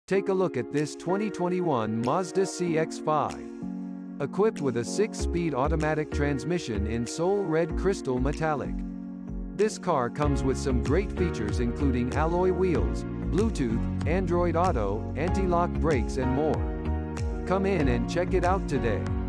Take a look at this 2021 Mazda Cx-5. Equipped with a 6-speed automatic transmission in Soul Red Crystal Metallic. This car comes with some great features including alloy wheels, Bluetooth, Android Auto, anti-lock brakes and more. Come in and check it out today.